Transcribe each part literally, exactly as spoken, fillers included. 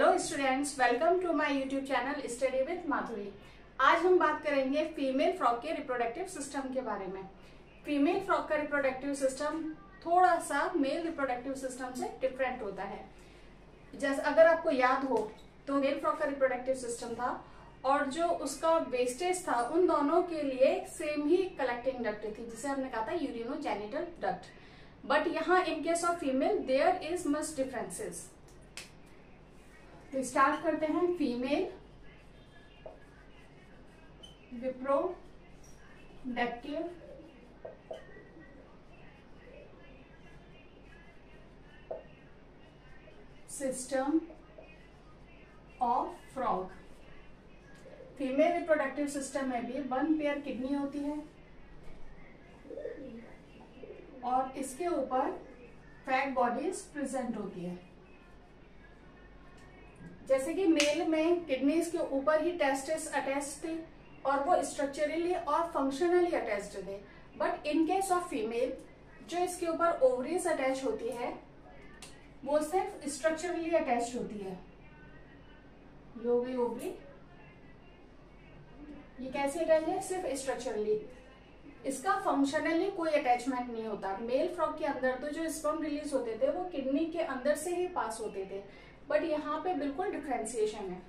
Hello students, welcome to my YouTube channel study with Madhuri. आज हम बात करेंगे फीमेल फ्रॉग के रिप्रोडक्टिव सिस्टम के बारे में। फीमेल फ्रॉग का रिप्रोडक्टिव सिस्टम थोड़ा सा मेल रिप्रोडक्टिव सिस्टम से डिफरेंट होता है। जैसे अगर आपको याद हो तो मेल फ्रॉग का रिप्रोडक्टिव सिस्टम था और जो उसका वेस्टेज था उन दोनों के लिए सेम ही कलेक्टिंग डक्ट थी, जिसे हमने कहा था यूरिनोजेनिटल डक्ट। बट यहाँ in case of female there is much differences. तो स्टार्ट करते हैं। Female reproductive system of frog. Female reproductive system में भी वन पेयर किडनी होती है और इसके ऊपर फैट बॉडीज प्रेजेंट होती है। जैसे कि मेल में किडनीज के ऊपर ही टेस्टिस अटैच थे और वो स्ट्रक्चरली और फंक्शनली अटैच्ड थे। But in case of female जो इसके ऊपर ओवरीज अटैच होती है वो सिर्फ स्ट्रक्चरली अटैच होती है। ये ओवरी ओवरी ये कैसे अटैच है? सिर्फ स्ट्रक्चरली। इसका फंक्शनली कोई अटैचमेंट नहीं होता। मेल फ्रॉग के अंदर तो जो स्पर्म रिलीज होते थे वो किडनी के अंदर से ही पास होते थे, बट यहाँ पे बिल्कुल डिफरेंशिएशन है।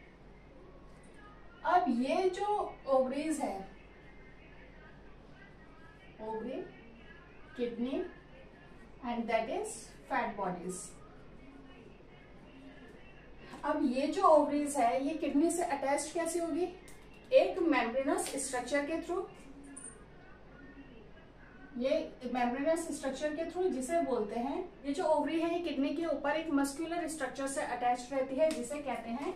अब ये जो ओवरीज है, ovary, kidney and that is fat bodies. अब ये जो ओवरीज है ये किडनी से अटैच्ड कैसे होगी? एक मेम्ब्रेनस स्ट्रक्चर के थ्रू। ये मेम्ब्रेनस स्ट्रक्चर के थ्रू जिसे बोलते हैं, ये जो ओवरी है ये किडनी के ऊपर एक मस्कुलर स्ट्रक्चर से अटैच रहती है जिसे कहते हैं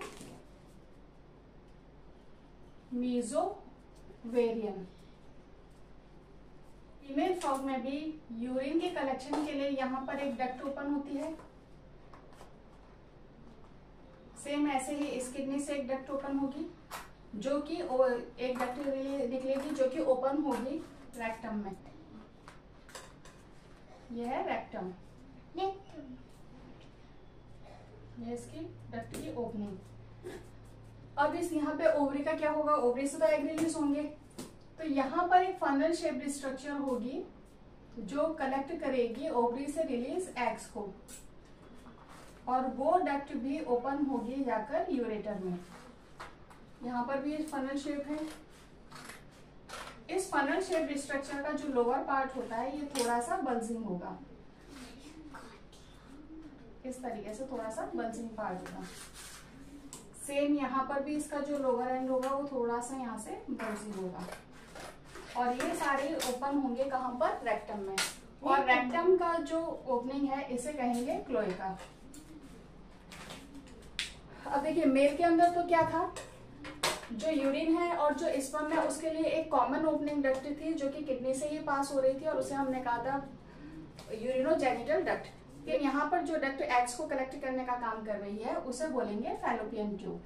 मीजोवेरियम। फीमेल फ्रॉग में भी यूरिन के कलेक्शन के लिए यहाँ पर एक डक्ट ओपन होती है। सेम ऐसे ही इस किडनी से एक डक्ट ओपन होगी जो कि एक डक्ट निकलेगी जो कि ओपन होगी रेक्टम में। ये है रेक्टम, ये इसकी डक्ट की ओपनिंग। अब इस यहाँ पे ओवरी का क्या होगा? ओवरी से तो एग रिलीज होंगे, तो यहाँ पर एक फनल शेप्ड स्ट्रक्चर होगी जो कलेक्ट करेगी ओवरी से रिलीज एग्स को, और वो डक्ट भी ओपन होगी जाकर यूरेटर में। यहाँ पर भी फनल शेप है। इस फनल शेप्ड स्ट्रक्चर का जो लोअर पार्ट होता है ये थोड़ा सा बल्जिंग होगा, इस तरीके से थोड़ा सा बल्जिंग पार्ट होगा। सेम यहाँ पर भी इसका जो लोअर एंड होगा वो थोड़ा सा यहाँ से बल्जिंग होगा, और ये सारे ओपन होंगे कहाँ पर? रेक्टम में। और रेक्टम का जो ओपनिंग है इसे कहेंगे क्लोएका। अब देखिए मेल के अंदर तो क्या था, जो यूरिन है और जो स्पर्म है उसके लिए एक कॉमन ओपनिंग डक्ट थी जो कि किडनी से ही पास हो रही थी और उसे हमने कहा था यूरिनोजेनिटल डक्ट। फिर यहाँ पर जो डक्ट एग्स को कलेक्ट करने का काम कर रही है उसे बोलेंगे फैलोपियन ट्यूब।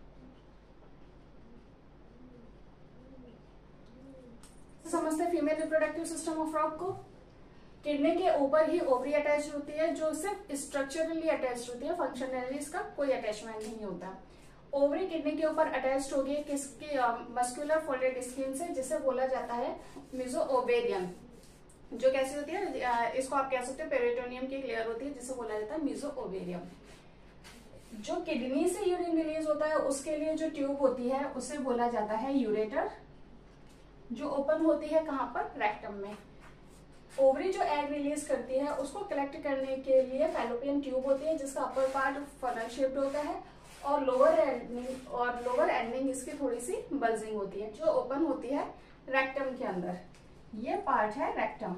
समझते female reproductive system of frog को। किडनी के ऊपर ही ओवरी अटैच होती है जो सिर्फ स्ट्रक्चरली अटैच होती है, फंक्शनली इसका कोई अटैचमेंट नहीं होता। ओवरी किडनी के ऊपर अटैच्ड होगी किसकी? मस्कुलर फोल्डेड स्किन से, जिसे बोला जाता है मीजोओवेरियम। जो कैसी होती है? इसको आप कह सकते हो पेरिटोनियम की लेयर होती है जिसे बोला जाता है मीजोओवेरियम। जो किडनी से यूरिन रिलीज होता है उसके लिए जो ट्यूब होती है उसे बोला जाता है यूरेटर, जो ओपन होती है कहाँ पर? रेक्टम में। ओवरी जो एग रिलीज करती है उसको कलेक्ट करने के लिए फैलोपियन ट्यूब होती है जिसका अपर पार्ट फनल शेप्ड होता है और लोअर एंडिंग और लोअर एंडिंग इसकी थोड़ी सी बल्जिंग होती है जो ओपन होती है रेक्टम के अंदर। ये पार्ट है रेक्टम।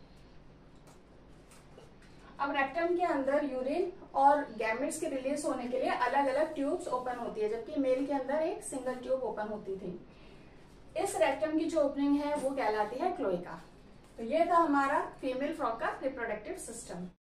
अब रेक्टम के अंदर यूरिन और गैमेट्स के रिलीज होने के लिए अलग अलग ट्यूब्स ओपन होती है, जबकि मेल के अंदर एक सिंगल ट्यूब ओपन होती थी। इस रेक्टम की जो ओपनिंग है वो कहलाती है क्लोएका। तो ये था हमारा फीमेल फ्रॉग का रिप्रोडक्टिव सिस्टम।